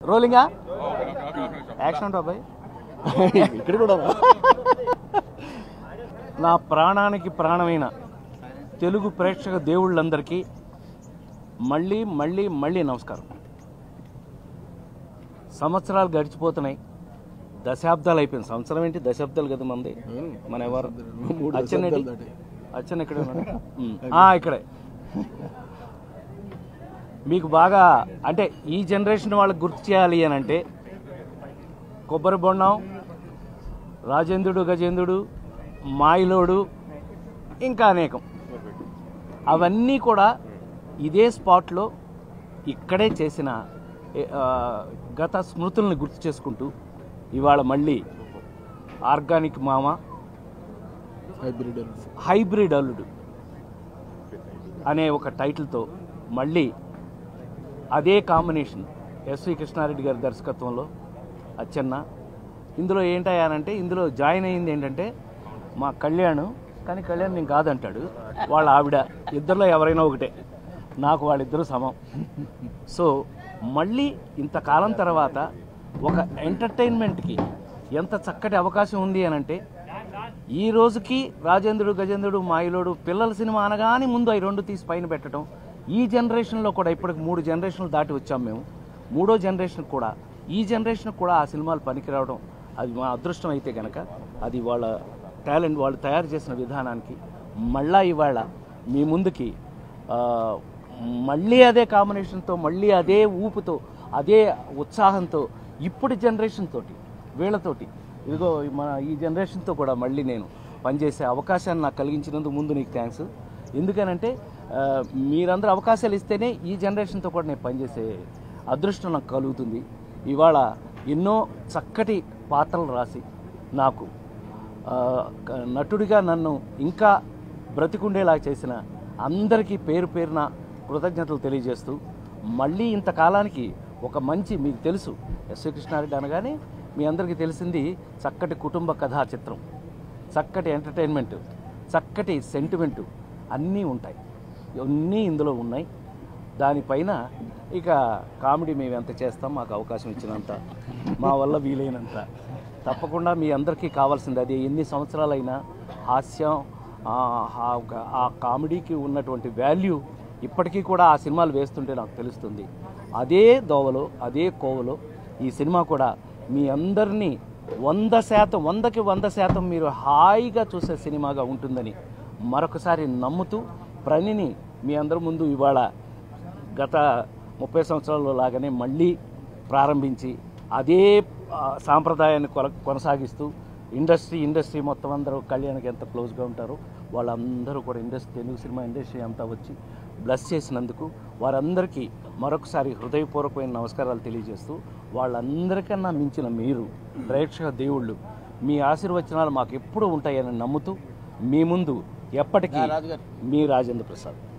రోలింగా action ఉంటా అబ్బాయి ఇక్కడ కూడా నా ప్రాణానికి ప్రాణమైన తెలుగు ప్రేక్షక దేవుళ్ళందరికీ మళ్ళీ మళ్ళీ మళ్ళీ నమస్కారం. సంవత్సరాలు గడిచిపోతున్నాయి, దశాబ్దాలు అయిపోయింది. సంవత్సరం ఏంటి, దశాబ్దాలు కదా మంది. మన ఎవరు అచ్చన్ ఇక్కడే ఉన్నాడు, ఇక్కడే. మీకు బాగా అంటే ఈ జనరేషన్ వాళ్ళకి గుర్తు చేయాలి అని అంటే కొబ్బరి బొండం, రాజేంద్రుడు గజేంద్రుడు, మాయిలోడు, ఇంకా అనేకం, అవన్నీ కూడా ఇదే స్పాట్లో ఇక్కడే చేసిన గత స్మృతులను గుర్తు చేసుకుంటూ ఇవాళ మళ్ళీ ఆర్గానిక్ మామ, హైబ్రిడ్ అల్లుడు అనే ఒక టైటిల్తో మళ్ళీ అదే కాంబినేషన్ ఎస్వి కృష్ణారెడ్డి గారి దర్శకత్వంలో అచ్చన్న. ఇందులో ఏంటయ్యానంటే ఇందులో జాయిన్ అయింది ఏంటంటే మా కళ్యాణ్, కానీ కళ్యాణ్ నేను కాదంటాడు, వాళ్ళ ఆవిడ, ఇద్దరిలో ఎవరైనా ఒకటే, నాకు వాళ్ళిద్దరూ సమం. సో మళ్ళీ ఇంతకాలం తర్వాత ఒక ఎంటర్టైన్మెంట్కి ఎంత చక్కటి అవకాశం ఉంది అని అంటే, ఈ రోజుకి రాజేంద్రుడు గజేంద్రుడు మాయిలోడు పిల్లల సినిమా అనగానే ముందు అవి రెండు తీసి పైన పెట్టడం. ఈ జనరేషన్లో కూడా ఇప్పటికి 3 జనరేషన్లు దాటి వచ్చాం మేము. 3వ జనరేషన్ కూడా ఈ జనరేషన్ కూడా ఆ సినిమాలు పనికిరావడం అది మా అదృష్టం అయితే కనుక, అది వాళ్ళ టాలెంట్, వాళ్ళు తయారు చేసిన విధానానికి మళ్ళా ఇవాళ మీ ముందుకి మళ్ళీ అదే కాంబినేషన్తో, మళ్ళీ అదే ఊపుతో, అదే ఉత్సాహంతో ఇప్పుడు జనరేషన్ తోటి వీళ్ళతోటి ఇదిగో మన ఈ జనరేషన్తో కూడా మళ్ళీ నేను పనిచేసే అవకాశాన్ని నాకు కలిగించినందుకు ముందు నీకు థ్యాంక్స్. ఎందుకనంటే మీరందరూ అవకాశాలు ఇస్తేనే ఈ జనరేషన్తో కూడా నేను పనిచేసే అదృష్టం నాకు కలుగుతుంది. ఇవాళ ఎన్నో చక్కటి పాత్రలు రాసి నాకు నటుడిగా నన్ను ఇంకా బ్రతికుండేలా చేసిన అందరికీ పేరు పేరున కృతజ్ఞతలు తెలియజేస్తూ, మళ్ళీ ఇంతకాలానికి ఒక మంచి, మీకు తెలుసు ఎస్వి కృష్ణారెడ్డి అనగానే మీ అందరికీ తెలిసింది చక్కటి కుటుంబ కథా చిత్రం, చక్కటి ఎంటర్టైన్మెంట్, చక్కటి సెంటిమెంటు అన్నీ ఉంటాయి, అన్నీ ఇందులో ఉన్నాయి. దానిపైన ఇక కామెడీ మేము ఎంత చేస్తాం, మాకు అవకాశం ఇచ్చినంత, మా వల్ల వీలైనంత తప్పకుండా మీ అందరికీ కావాల్సింది అది. ఎన్ని సంవత్సరాలైనా హాస్యం, ఆ కామెడీకి ఉన్నటువంటి వాల్యూ ఇప్పటికీ కూడా ఆ సినిమాలు వేస్తుంటే నాకు తెలుస్తుంది. అదే దోవలో, అదే కోవలో ఈ సినిమా కూడా మీ అందరినీ 100%, 100కి 100% మీరు హాయిగా చూసే సినిమాగా ఉంటుందని మరొకసారి నమ్ముతూ, ప్రణిని మీ అందరి ముందు ఇవాళ గత 30 సంవత్సరాల లాగానే మళ్ళీ ప్రారంభించి అదే సాంప్రదాయాన్ని కొనసాగిస్తూ ఇండస్ట్రీ మొత్తం అందరూ కళ్యాణ్కి ఎంత క్లోజ్గా ఉంటారో వాళ్ళందరూ కూడా తెలుగు సినిమా ఇండస్ట్రీ అంతా వచ్చి బ్లెస్ చేసినందుకు వారందరికీ మరొకసారి హృదయపూర్వకమైన నమస్కారాలు తెలియజేస్తూ, వాళ్ళందరికన్నా మించిన మీరు ప్రేక్షక దేవుళ్ళు, మీ ఆశీర్వచనాలు మాకు ఎప్పుడూ ఉంటాయని నమ్ముతూ మీ ముందు ఎప్పటికీ మీ రాజేంద్ర ప్రసాద్.